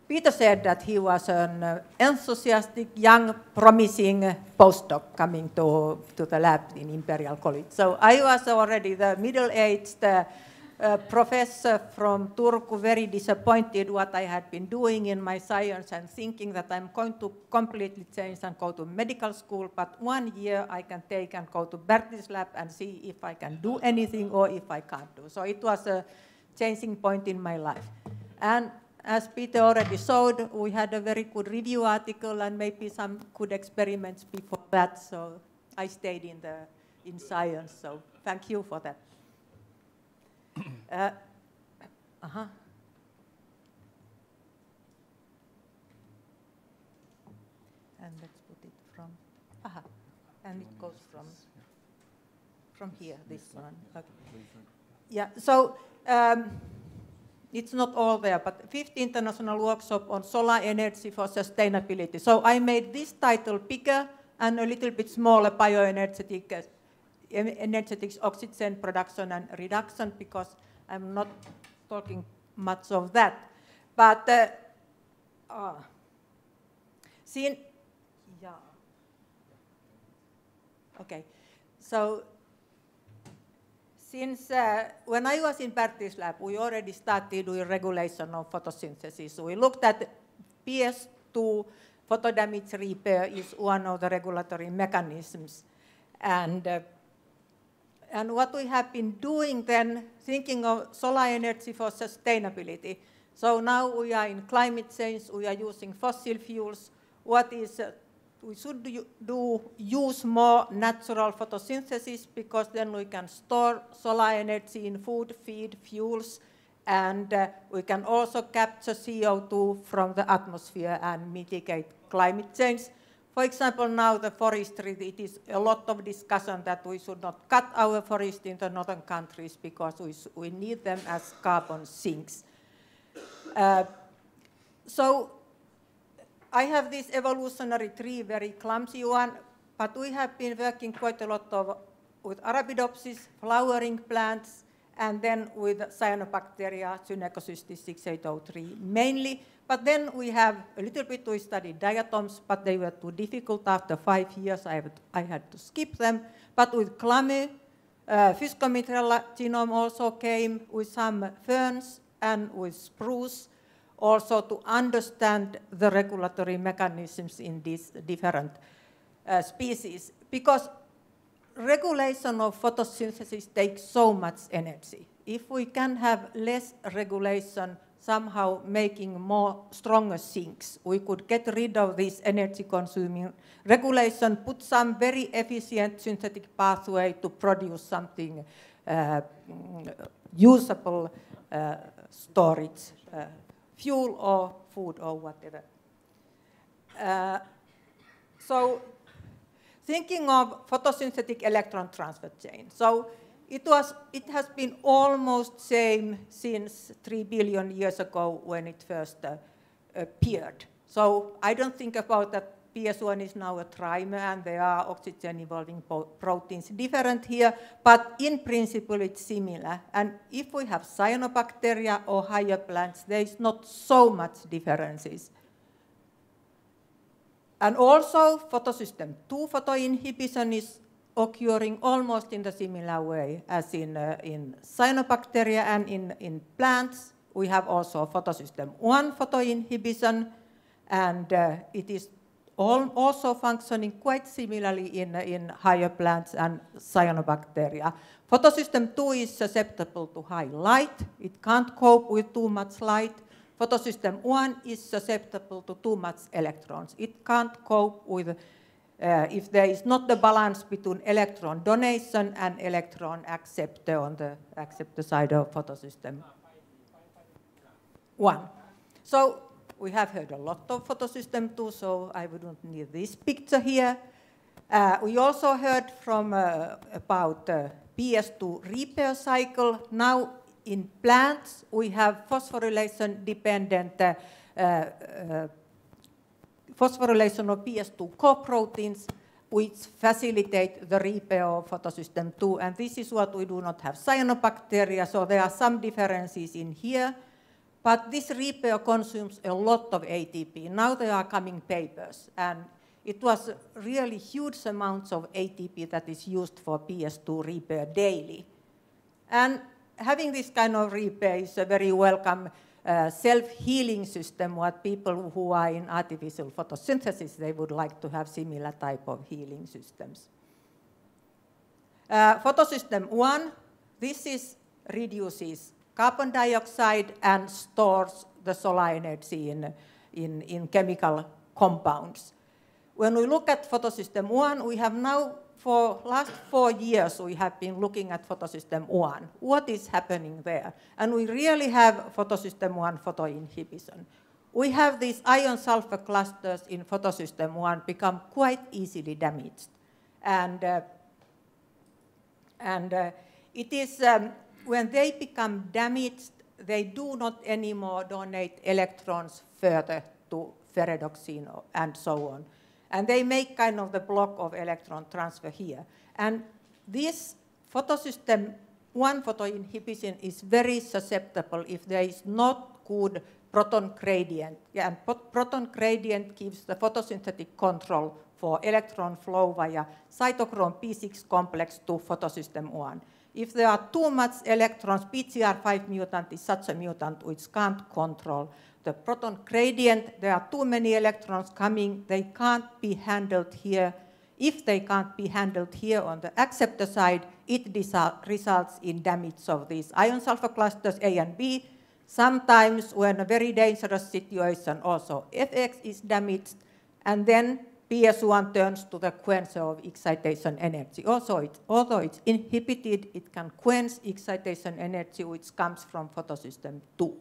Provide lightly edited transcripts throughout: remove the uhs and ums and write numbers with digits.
Peter said that he was an enthusiastic, young, promising postdoc coming to the lab in Imperial College. So I was already the middle-aged professor from Turku, very disappointed what I had been doing in my science and thinking that I'm going to completely change and go to medical school, but 1 year I can take and go to Bert's lab and see if I can do anything or if I can't do. So it was a changing point in my life. And as Peter already showed, we had a very good review article and maybe some good experiments before that, so I stayed in science, so thank you for that. And let's put it from, and it goes from here, this one. Okay. Yeah, so it's not all there, but 5th International Workshop on Solar Energy for Sustainability. So I made this title bigger and a little bit smaller, bioenergetics, oxygen production and reduction, because I'm not talking much of that. But okay, so since when I was in Bert's lab, we already started with regulation of photosynthesis. So we looked at PS2, photodamage repair is one of the regulatory mechanisms. And what we have been doing then, thinking of solar energy for sustainability. So now we are in climate change, we are using fossil fuels. We should use more natural photosynthesis, because then we can store solar energy in food, feed, fuels, and we can also capture CO2 from the atmosphere and mitigate climate change. For example, now the forestry, it is a lot of discussion that we should not cut our forest in the northern countries because we need them as carbon sinks. So I have this evolutionary tree, very clumsy one, but we have been working quite a lot with Arabidopsis, flowering plants, and then with cyanobacteria, Synecocystis 6803 mainly. But then we have a little bit, we studied diatoms, but they were too difficult. After 5 years, I had to skip them. But with Clamy, Physcomitrella genome also came, with some ferns and with spruce, also to understand the regulatory mechanisms in these different species. Because regulation of photosynthesis takes so much energy. If we can have less regulation, somehow making more stronger sinks, we could get rid of this energy-consuming regulation, put some very efficient synthetic pathway to produce something usable storage, fuel or food or whatever. So thinking of photosynthetic electron transfer chain. So it has been almost same since 3 billion years ago when it first appeared. So I don't think about that PS1 is now a trimer and there are oxygen evolving proteins different here, but in principle it's similar. And if we have cyanobacteria or higher plants, there is not so much differences. And also photosystem 2 photoinhibition is occurring almost in the similar way as in cyanobacteria, and in plants we have also photosystem 1 photoinhibition, and it is also functioning quite similarly in higher plants and cyanobacteria. Photosystem 2 is susceptible to high light. It can't cope with too much light. Photosystem 1 is susceptible to too much electrons. It can't cope with if there is not the balance between electron donation and electron acceptor on the acceptor side of photosystem 1. So we have heard a lot of photosystem 2, so I wouldn't need this picture here. We also heard from about PS2 repair cycle. Now in plants, we have phosphorylation-dependent phosphorylation of PS2 coproteins, which facilitate the repair of photosystem 2. And this is what we do not have cyanobacteria, so there are some differences in here. But this repair consumes a lot of ATP. Now there are coming papers, and it was really huge amounts of ATP that is used for PS2 repair daily. And having this kind of repair is a very welcome self-healing system. What people who are in artificial photosynthesis, they would like to have similar type of healing systems. Photosystem 1, this reduces carbon dioxide and stores the solenoids in chemical compounds. When we look at photosystem 1, we have now, for last 4 years, we have been looking at photosystem 1. What is happening there? And we really have photosystem 1 photoinhibition. We have these iron-sulfur clusters in photosystem 1 become quite easily damaged. And it is, when they become damaged, they do not anymore donate electrons further to ferredoxine and so on. And they make kind of the block of electron transfer here. And this photosystem 1 photoinhibition is very susceptible if there is not good proton gradient. Yeah, and proton gradient gives the photosynthetic control for electron flow via cytochrome P6 complex to photosystem 1. If there are too much electrons, PGR5 mutant is such a mutant which can't control the proton gradient. There are too many electrons coming. They can't be handled here. If they can't be handled here on the acceptor side, it results in damage of these iron-sulfur clusters A and B. Sometimes when a very dangerous situation also Fx is damaged, and then PS1 turns to the quencher of excitation energy. Also, although it's inhibited, it can quench excitation energy which comes from photosystem 2.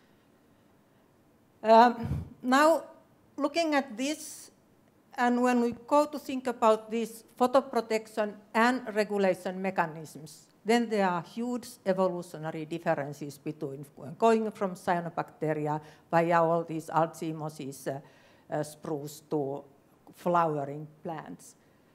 Now, looking at this, and when we go to think about these photoprotection and regulation mechanisms, then there are huge evolutionary differences between going from cyanobacteria via all these algae, mosses, spruce to flowering plants.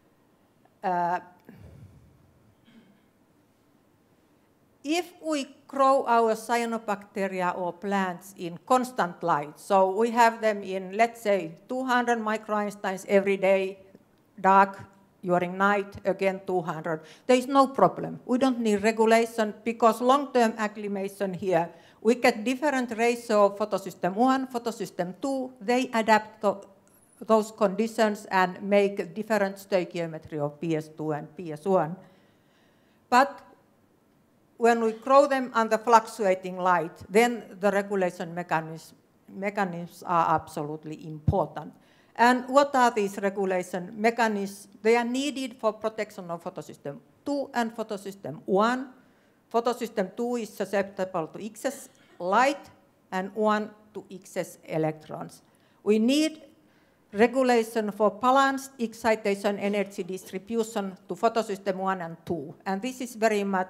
If we grow our cyanobacteria or plants in constant light, so we have them in, let's say, 200 microeinsteins every day, dark, during night, again 200, there is no problem. We don't need regulation because long-term acclimation here, we get different ratio of photosystem 1, photosystem 2, they adapt to those conditions and make different stoichiometry of PS2 and PS1. But when we grow them under fluctuating light, then the regulation mechanisms are absolutely important. And what are these regulation mechanisms? They are needed for protection of photosystem 2 and photosystem 1. Photosystem 2 is susceptible to excess light and 1 to excess electrons. We need regulation for balanced excitation energy distribution to photosystem 1 and 2. And this is very much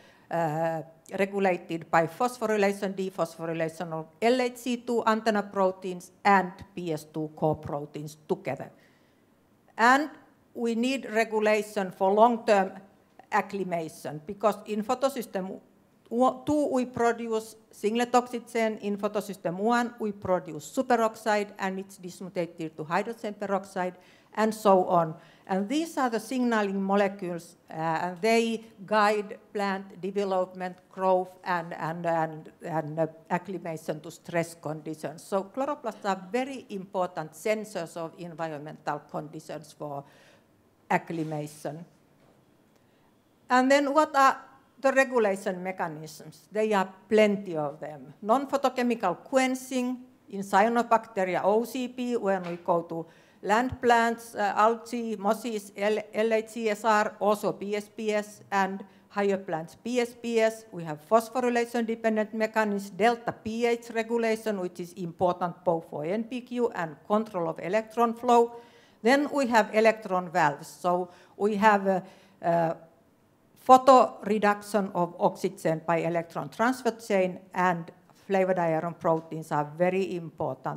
regulated by phosphorylation, dephosphorylation of LHC2 antenna proteins and PS2 core proteins together. And we need regulation for long-term acclimation because in photosystem 2 we produce singlet oxygen, in photosystem 1 we produce superoxide and it's dismutated to hydrogen peroxide and so on. And these are the signaling molecules, and they guide plant development, growth, and acclimation to stress conditions. So chloroplasts are very important sensors of environmental conditions for acclimation. And then what are the regulation mechanisms? There are plenty of them. Non-photochemical quenching in cyanobacteria OCP, when we go to land plants, algae, mosses, LHCSR, also PSPS, and higher plants PSPS. We have phosphorylation-dependent mechanisms, delta pH regulation, which is important both for NPQ and control of electron flow. Then we have electron valves. So we have photoreduction of oxygen by electron transfer chain, and flavored iron proteins are very important,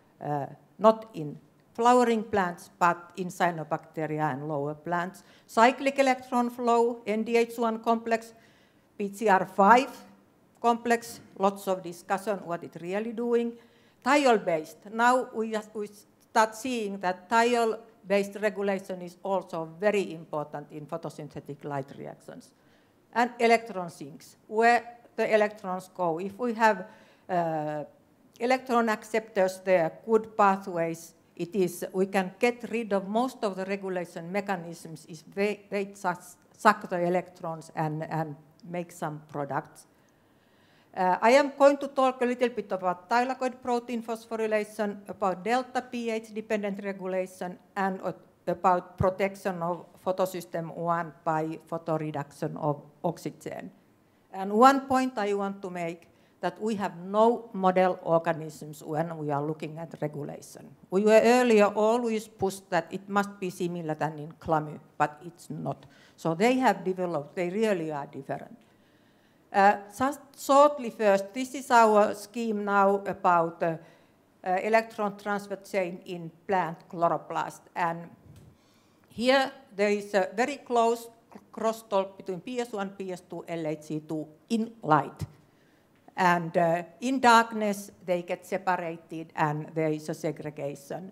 not in flowering plants, but in cyanobacteria and lower plants. Cyclic electron flow, NDH1 complex, PGR5, complex, lots of discussion what it's really doing. Thiol-based, now we start seeing that thiol-based regulation is also very important in photosynthetic light reactions. And electron sinks, where the electrons go. If we have electron acceptors there, good pathways, we can get rid of most of the regulation mechanisms if they suck the electrons and make some products. I am going to talk a little bit about thylakoid protein phosphorylation, about delta pH dependent regulation, and about protection of photosystem 1 by photoreduction of oxygen. And one point I want to make, that we have no model organisms when we are looking at regulation. We were earlier always pushed that it must be similar than in Clamy, but it's not. So they have developed, they really are different. Just shortly first, this is our scheme now about electron transfer chain in plant chloroplast. And here there is a very close crosstalk between PS1, PS2, LHC2 in light. And in darkness, they get separated and there is a segregation.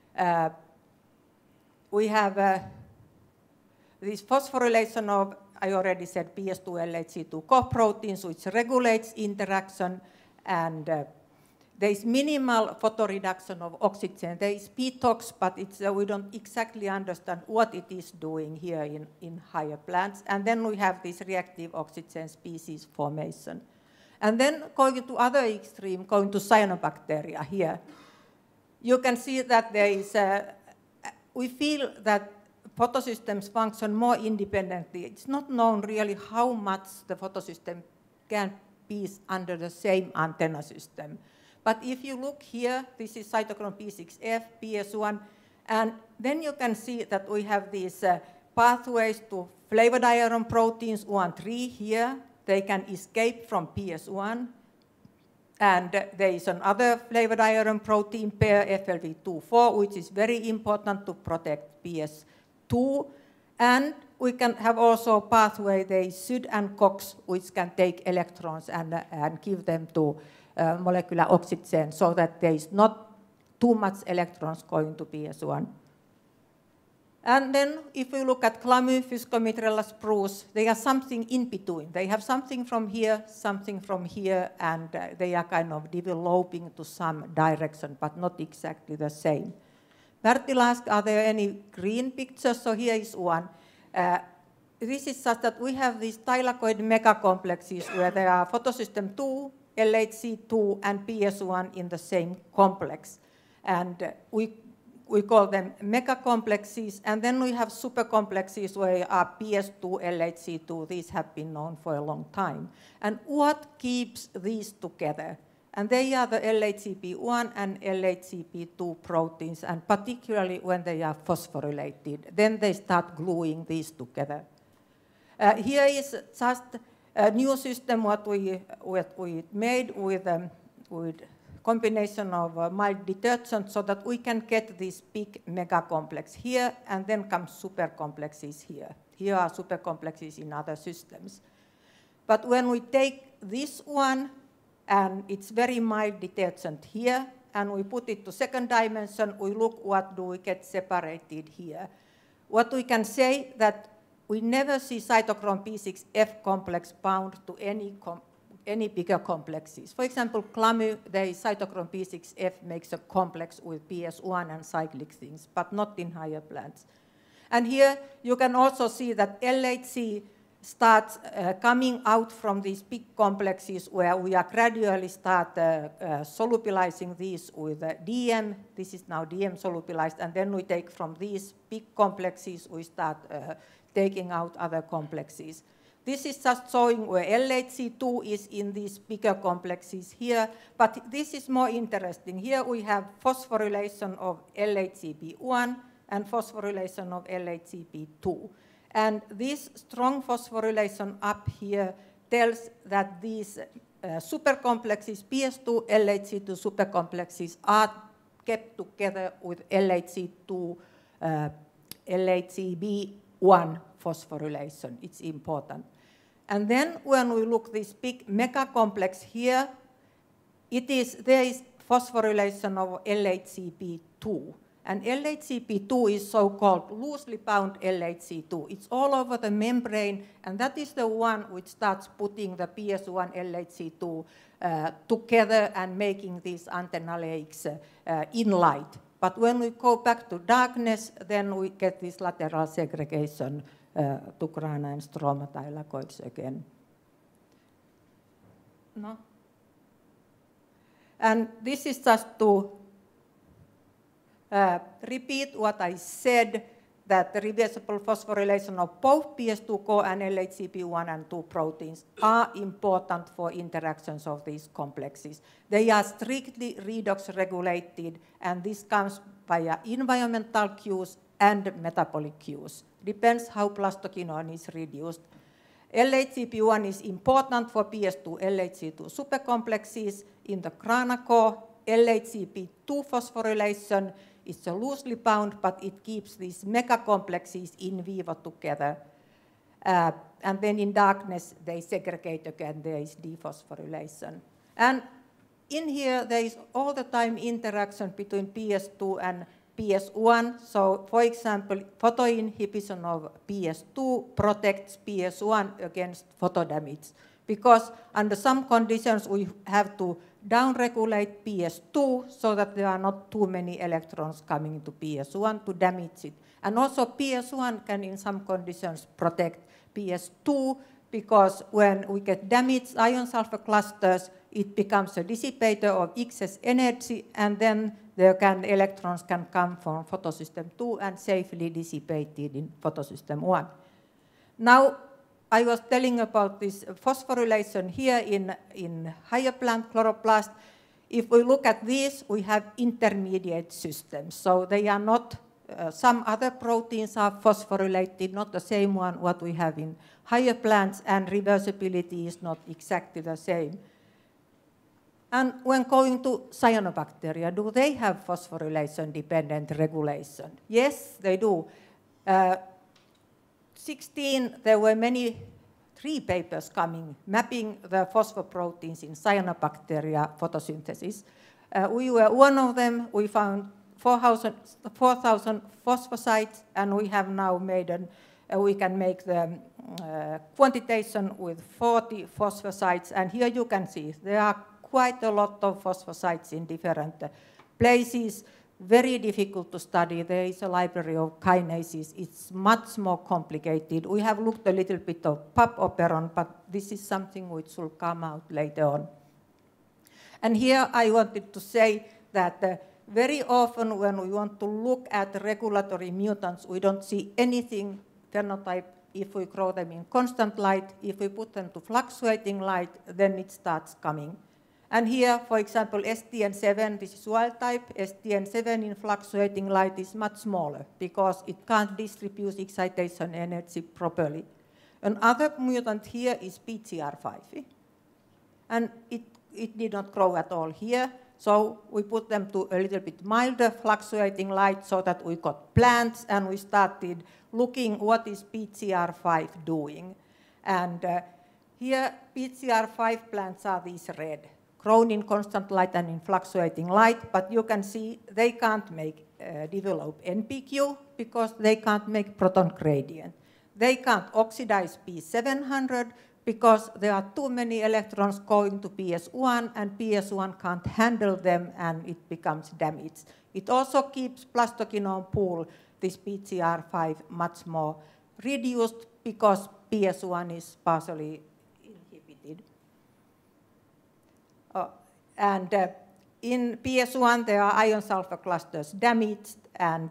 We have this phosphorylation of, I already said, PS2, LHC2 coproteins, which regulates interaction, and there is minimal photoreduction of oxygen. There is PTOX, but we don't exactly understand what it is doing here in higher plants. And then we have this reactive oxygen species formation. And then going to other extreme, going to cyanobacteria here, you can see that there is, we feel that photosystems function more independently. It's not known really how much the photosystem can be under the same antenna system. But if you look here, this is cytochrome P6F, PS1, and then you can see that we have these pathways to flavodiiron proteins 1, 3 here. They can escape from PS1. And there is another flavodiiron protein pair, FLV24, which is very important to protect PS2. And we can have also a pathway, there is SUD and COX, which can take electrons and give them to molecular oxygen so that there is not too much electrons going to PS1. And then if we look at Clamy, Physcomitrella spruce, they are something in between. They have something from here, and they are kind of developing to some direction, but not exactly the same. Bertil asked, are there any green pictures? So here is one. This is just that we have these thylakoid megacomplexes where there are photosystem 2, LHC2, and PS1 in the same complex. And we call them megacomplexes, and then we have supercomplexes where are PS2, LHC2. These have been known for a long time. And what keeps these together? And they are the LHCP1 and LHCP2 proteins, and particularly when they are phosphorylated. Then they start gluing these together. Here is just a new system what we made with combination of mild detergent so that we can get this big megacomplex here, and then come supercomplexes here. Here are supercomplexes in other systems. But when we take this one, and it's very mild detergent here, and we put it to second dimension, we look what do we get separated here. What we can say that we never see cytochrome P6F complex bound to any bigger complexes. For example, Clamy, the cytochrome P6F makes a complex with PS1 and cyclic things, but not in higher plants. And here you can also see that LHC starts coming out from these big complexes where we are gradually start solubilizing these with DM. This is now DM solubilized, and then we take from these big complexes, we start taking out other complexes. This is just showing where LHC2 is in these bigger complexes here, but this is more interesting. Here we have phosphorylation of LHCP1 and phosphorylation of LHCP2. And this strong phosphorylation up here tells that these supercomplexes, PS2, LHC2 supercomplexes, are kept together with LHC2, LHCB1 phosphorylation. It's important. And then when we look this big mega complex here, there is phosphorylation of LHCP2. And LHCP2 is so-called loosely bound LHC2. It's all over the membrane, and that is the one which starts putting the PS1 LHC2 together and making these antennaleics in light. But when we go back to darkness, then we get this lateral segregation to grana and stromathylakoids again. No? And this is just to repeat what I said, that the reversible phosphorylation of both PS2-CoA and LHCP1 and 2 proteins are important for interactions of these complexes. They are strictly redox regulated, and this comes via environmental cues and metabolic cues. Depends how plastoquinone is reduced. LHCP1 is important for PS2 LHC2 supercomplexes. In the grana core, LHCP2 phosphorylation is loosely bound, but it keeps these megacomplexes in vivo together. And then in darkness, they segregate again, there is dephosphorylation. And in here, there is all the time interaction between PS2 and PS1. So, for example, photoinhibition of PS2 protects PS1 against photodamage, because under some conditions, we have to downregulate PS2 so that there are not too many electrons coming into PS1 to damage it. And also PS1 can in some conditions protect PS2, because when we get damaged ion sulfur clusters, it becomes a dissipator of excess energy, and then electrons can come from photosystem 2 and safely dissipated in photosystem 1. Now, I was telling about this phosphorylation here in higher plant chloroplast. If we look at this, we have intermediate systems. So they are not, some other proteins are phosphorylated, not the same one what we have in higher plants, and reversibility is not exactly the same. And when going to cyanobacteria, do they have phosphorylation-dependent regulation? Yes, they do. 16, there were 3 papers coming, mapping the phosphoproteins in cyanobacteria photosynthesis. We were one of them. We found 4,000 phosphosites, and we have now made we can make the quantitation with 40 phosphosites. And here you can see there are quite a lot of phosphosites in different places. Very difficult to study. There is a library of kinases. It's much more complicated. We have looked a little bit of PAP operon, but this is something which will come out later on. And here I wanted to say that very often when we want to look at regulatory mutants, we don't see anything phenotype if we grow them in constant light. If we put them to fluctuating light, then it starts coming. And here, for example, STN7, this is wild type. STN7 in fluctuating light is much smaller because it can't distribute excitation energy properly. Another mutant here is PGR5. And it did not grow at all here. So we put them to a little bit milder fluctuating light so that we got plants, and we started looking what is PGR5 doing. And here, PGR5 plants are these red, grown in constant light and in fluctuating light, but you can see they can't develop NPQ because they can't make proton gradient. They can't oxidize P700 because there are too many electrons going to PS1, and PS1 can't handle them, and it becomes damaged. It also keeps plastoquinone pool, this PGR5, much more reduced because PS1 is partially inhibited. And in PS1, there are ion sulfur clusters damaged, and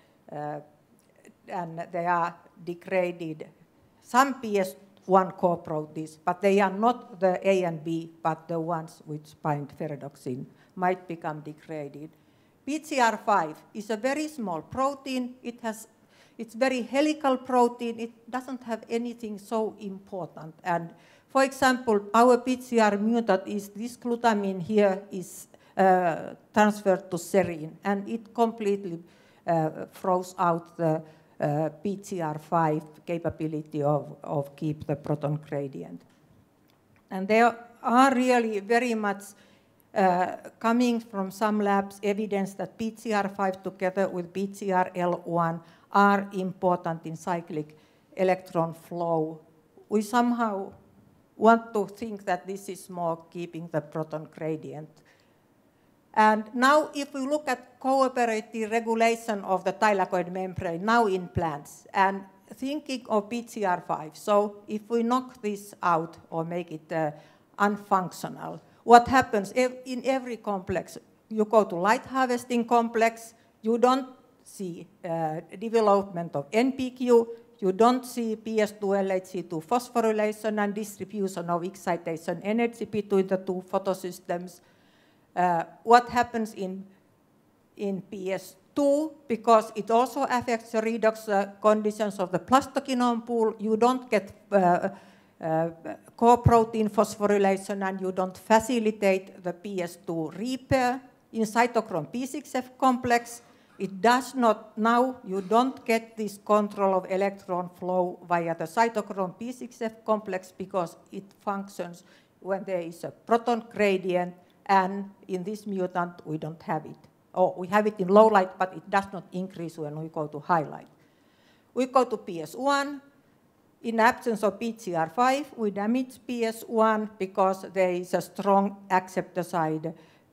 they are degraded. Some PS1 core proteins, but they are not the A and B, but the ones which bind ferredoxin, might become degraded. PGR5 is a very small protein. It's very helical protein. It doesn't have anything so important. And for example, our PGR mutant is this glutamine here is transferred to serine, and it completely throws out the PCR5 capability of keep the proton gradient. And there are really very much coming from some labs evidence that PCR5 together with PCRL1 are important in cyclic electron flow. We somehow want to think that this is more keeping the proton gradient. And now if we look at cooperative regulation of the thylakoid membrane now in plants and thinking of PCR5, so if we knock this out or make it unfunctional, what happens in every complex? You go to light harvesting complex, you don't see development of NPQ, you don't see PS2-LHC2 phosphorylation and distribution of excitation energy between the two photosystems. What happens in PS2, because it also affects the redox conditions of the plastogenome pool, you don't get core protein phosphorylation and you don't facilitate the PS2 repair. In cytochrome P6F complex, it does not, now you don't get this control of electron flow via the cytochrome P6F complex because it functions when there is a proton gradient, and in this mutant we don't have it. Or we have it in low light, but it does not increase when we go to high light. We go to PS1. In absence of PCR5, we damage PS1 because there is a strong acceptor side.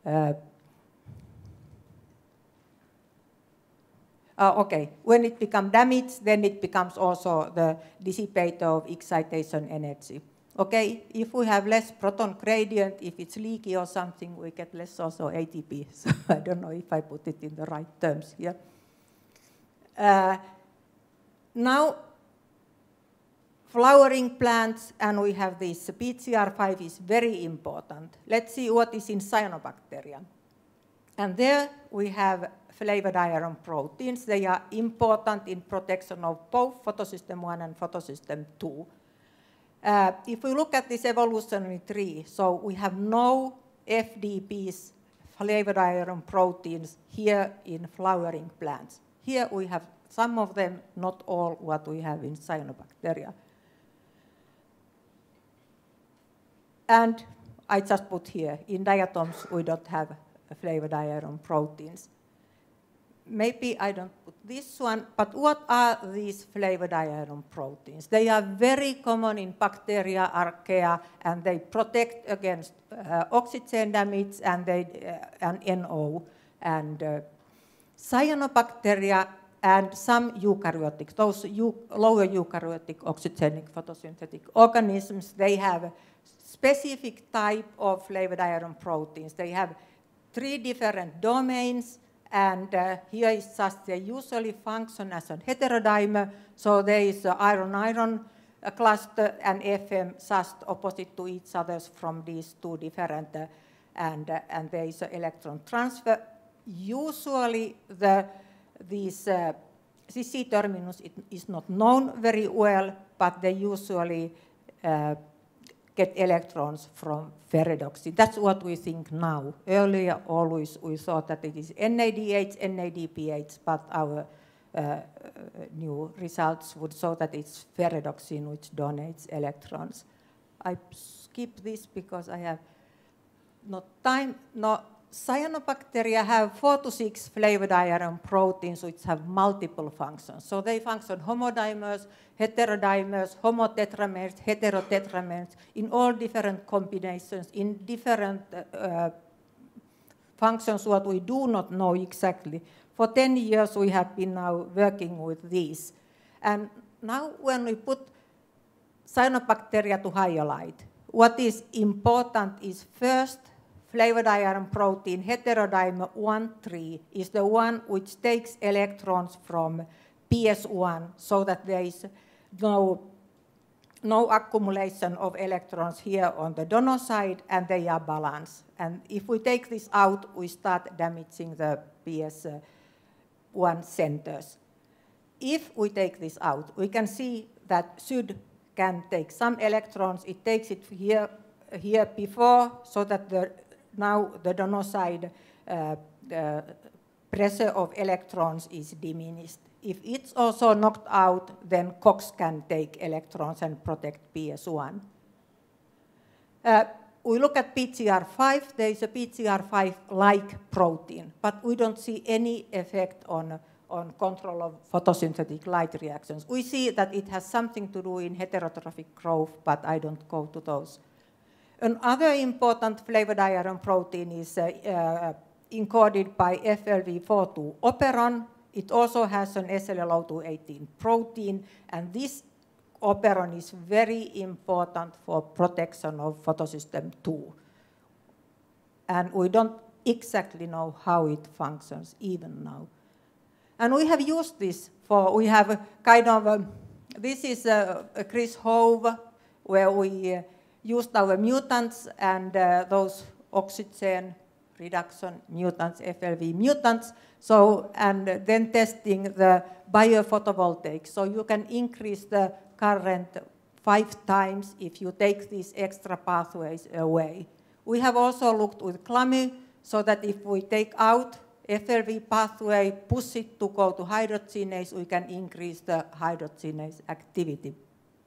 When it becomes damaged, then it becomes also the dissipator of excitation energy. Okay, if we have less proton gradient, if it's leaky or something, we get less also ATP. So I don't know if I put it in the right terms here. Now, flowering plants, and we have this PCR5 is very important. Let's see what is in cyanobacteria. And there we have flavored iron proteins. They are important in protection of both photosystem 1 and photosystem 2. If we look at this evolutionary tree, so we have no FDPs, flavored iron proteins, here in flowering plants. Here we have some of them, not all what we have in cyanobacteria. And I just put here, in diatoms we don't have flavored iron proteins. Maybe I don't put this one, but what are these flavored iron proteins? They are very common in bacteria, archaea, and they protect against oxygen damage and NO. And cyanobacteria and some eukaryotic, those lower eukaryotic oxygenic photosynthetic organisms, they have specific type of flavored iron proteins. They have 3 different domains. And here is just they usually function as a heterodimer. So there is an iron-iron cluster and FM just opposite to each other from these 2 different, and there is an electron transfer. Usually this C terminus is not known very well, but they usually get electrons from ferredoxy. That's what we think now. Earlier, always we thought that it is NADH, NADPH, but our new results would show that it's ferredoxine which donates electrons. I skip this because I have not time. No, cyanobacteria have 4 to 6 flavored iron proteins which have multiple functions. So they function homodimers, heterodimers, homotetramers, heterotetramers, in all different combinations, in different functions what we do not know exactly. For 10 years we have been now working with these. And now when we put cyanobacteria to higher light, what is important is first flavored iron protein heterodimer 1,3 is the one which takes electrons from PS1 so that there is no accumulation of electrons here on the donor side and they are balanced. And if we take this out, we start damaging the PS1 centers. If we take this out, we can see that SUD can take some electrons. It takes it here before so that now the donor side pressure of electrons is diminished. If it's also knocked out, then COX can take electrons and protect PS1. We look at PGR5, there is a PGR5-like protein, but we don't see any effect on control of photosynthetic light reactions. We see that it has something to do in heterotrophic growth, but I don't go to those. Another important flavonoid protein is encoded by FLV42 operon. It also has an SLLO218 protein, and this operon is very important for protection of photosystem 2. And we don't exactly know how it functions even now. And we have used this we have kind of, this is Chris Hove, where we used our mutants and those oxygen reduction mutants, FLV mutants, and then testing the biophotovoltaics. So you can increase the current 5 times if you take these extra pathways away. We have also looked with CLAMI, so that if we take out FLV pathway, push it to go to hydrogenase, we can increase the hydrogenase activity.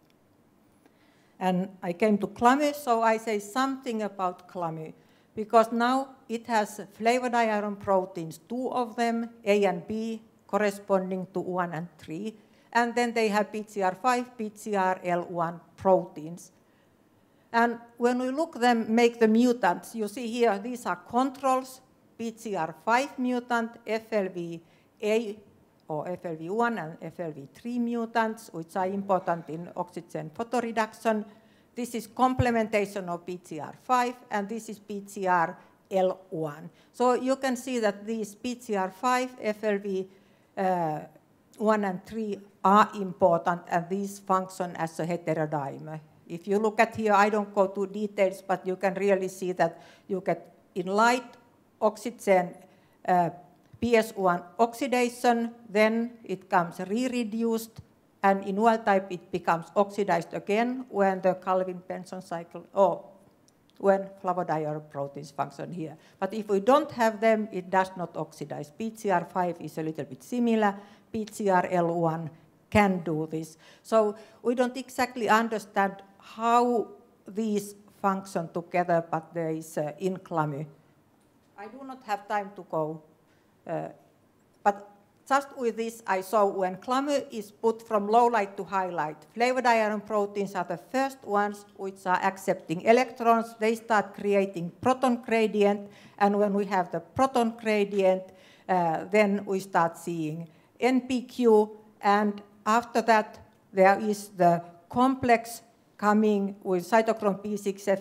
And I came to CLAMI, so I say something about CLAMI, because now it has flavonoid proteins, 2 of them, A and B, corresponding to 1 and 3. And then they have PGR5, PGRL1 proteins. And when we look them, make the mutants, you see here, these are controls, PGR5 mutant, FLVA or FLV1 and FLV3 mutants, which are important in oxygen photoreduction. This is complementation of PGR5, and this is PGRL1. So you can see that these PGR5, FLV1 and 3 are important, and these function as a heterodimer. If you look at here, I don't go to details, but you can really see that you get in light oxygen PS1 oxidation, then it comes re-reduced, and in wild type it becomes oxidized again when the Calvin-Benson cycle, or when flavodiol proteins function here. But if we don't have them, it does not oxidize. PGR5 is a little bit similar. PGRL1 can do this. So we don't exactly understand how these function together, but there is in CLAMI. I do not have time to go, but just with this, I saw when CLAMI is put from low light to high light, flavonoid proteins are the first ones which are accepting electrons. They start creating proton gradient, and when we have the proton gradient, then we start seeing NPQ, and after that, there is the complex coming with cytochrome P6F,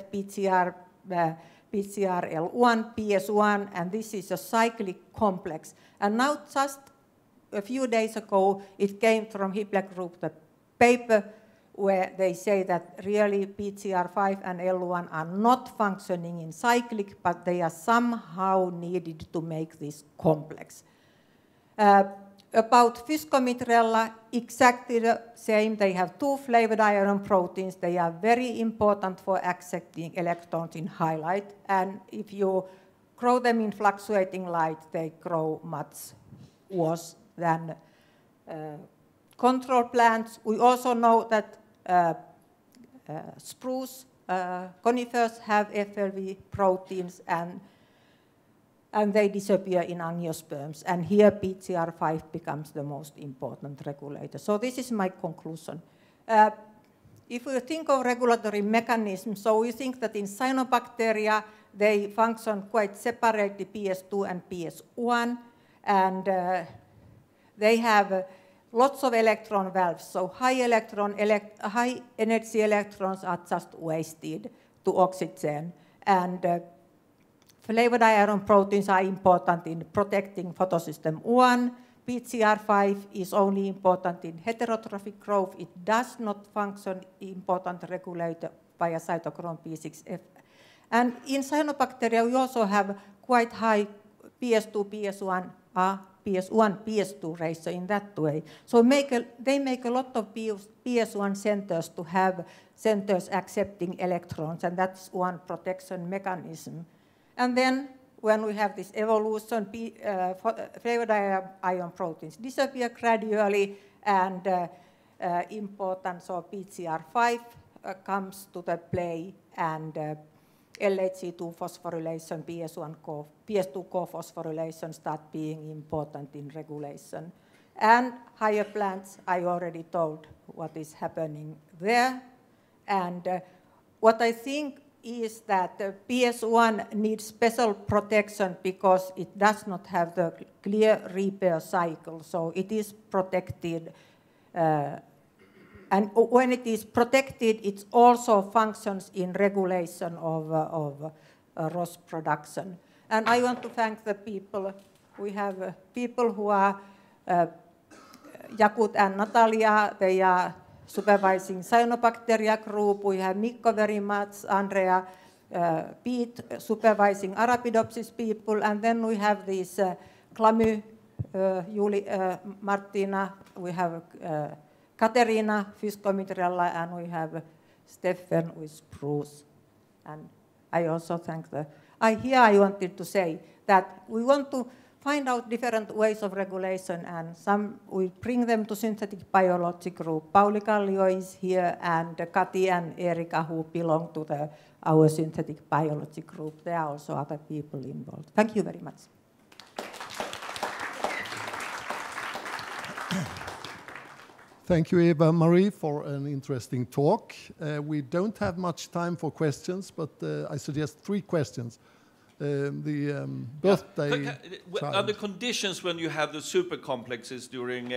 PGRL1, PS1, and this is a cyclic complex. And now just a few days ago, it came from Hibbeck Group, the paper where they say that really PGR5 and L1 are not functioning in cyclic, but they are somehow needed to make this complex. About Fuscomitrella, exactly the same. They have 2 flavonoid proteins. They are very important for accepting electrons in high light. And if you grow them in fluctuating light, they grow much worse than control plants. We also know that spruce conifers have FLV proteins, and they disappear in angiosperms. And here PGR5 becomes the most important regulator. So this is my conclusion. If we think of regulatory mechanisms, so we think that in cyanobacteria, they function quite separately, PS2 and PS1, and they have lots of electron valves. So high energy electrons are just wasted to oxygen. And flavonoid proteins are important in protecting photosystem 1. PGR5 is only important in heterotrophic growth. It does not function important regulator via cytochrome P6F. And in cyanobacteria, we also have quite high PS2, PS1, PS1, PS2 ratio in that way. So they make a lot of PS1 centers to have centers accepting electrons, and that's one protection mechanism. And then when we have this evolution, flavored ion proteins disappear gradually, and important, so PCR5 comes to the play, and LHC2 phosphorylation, PS2 co-phosphorylation start being important in regulation. And higher plants, I already told what is happening there. And what I think is that PS1 needs special protection because it does not have the clear repair cycle, so it is protected. And when it is protected, it also functions in regulation of ROS production. And I want to thank the people. We have people who are Jakut and Natalia, they are supervising cyanobacteria group. We have Mikko very much, Andrea, Pete supervising Arabidopsis people, and then we have these Clamy, Julie, Martina, we have Katerina, Fyscomitrella, and we have Stefan with Bruce. And I also thank I wanted to say that we want to find out different ways of regulation, and some we bring them to synthetic biology group. Pauli Kallio is here, and Kati and Erika, who belong to our synthetic biology group. There are also other people involved. Thank you very much. Thank you, Eva Mari, for an interesting talk. We don't have much time for questions, but I suggest 3 questions. The birthday are the conditions when you have the super complexes during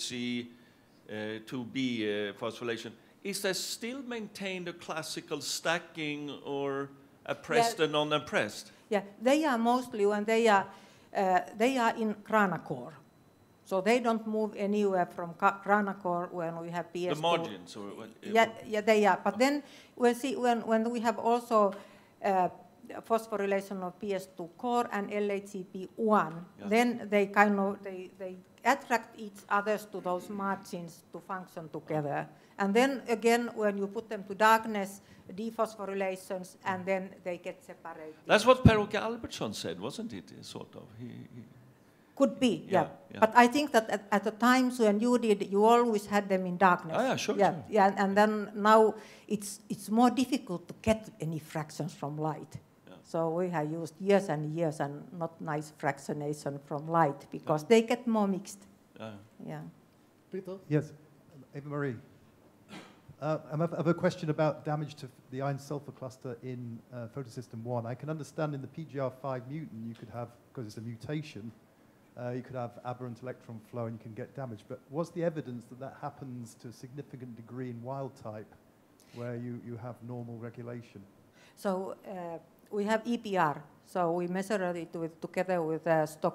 LHC2B phosphorylation, is there still maintained a classical stacking or appressed and non-appressed? Yeah, they are mostly when they are in grana core. So they don't move anywhere from grana core when we have PS2. The margins? Or what? Yeah, they are. But then we'll see when we have also phosphorylation of PS2 core and LHCP1, then they they attract each other to those margins to function together. And then again, when you put them to darkness, dephosphorylations, and then they get separated. That's what Per-Åke Albertsson said, wasn't it? Sort of. Could be, yeah. But I think that at the times when you did, you always had them in darkness. Oh, yeah, sure. Yeah, sure. yeah, and then now it's more difficult to get any fractions from light. Yeah. So we have used years and years and not nice fractionation from light because they get more mixed. Yeah. Peter? Yes, Eva Mari. I have a question about damage to the iron sulfur cluster in photosystem 1. I can understand in the PGR5 mutant you could have, because it's a mutation, you could have aberrant electron flow and you can get damage. But was the evidence that that happens to a significant degree in wild type, where you have normal regulation? So we have EPR. So we measured it together with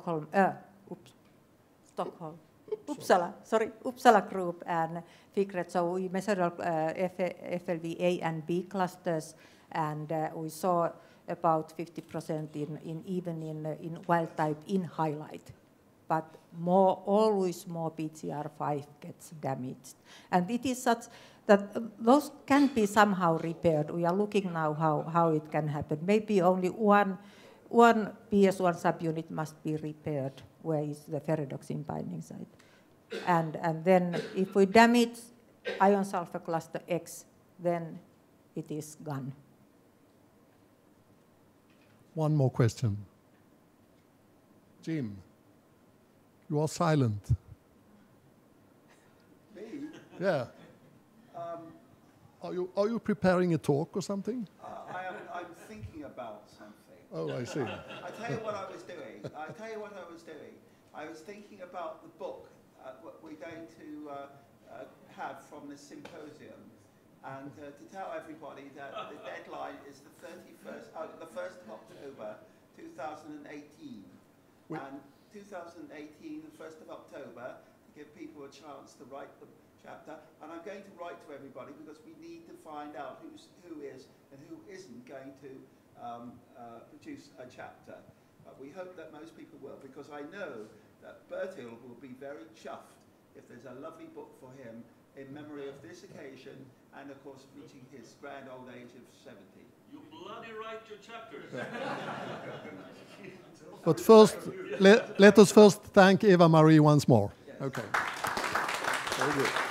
Uppsala group and FICRET. So we measured FLV A and B clusters, and we saw about 50% even in wild type in highlight. But always more PCR5 gets damaged. And it is such that those can be somehow repaired. We are looking now how it can happen. Maybe only one PS1 subunit must be repaired, where is the ferredoxin binding site. And then if we damage iron sulfur cluster X, then it is gone. One more question. Jim, you are silent. Me? Yeah. Are you preparing a talk or something? I'm thinking about something. Oh, I see. I tell you what I was doing. I was thinking about the book what we're going to have from this symposium, and to tell everybody that the deadline is the 1st of October 2018. And 2018, the 1st of October, to give people a chance to write the chapter. And I'm going to write to everybody because we need to find out who is and who isn't going to produce a chapter. We hope that most people will, because I know that Bertil will be very chuffed if there's a lovely book for him in memory of this occasion and of course reaching his grand old age of 70. You bloody write your chapters. But first, let us first thank Eva Mari once more. Yes. Okay. Very good.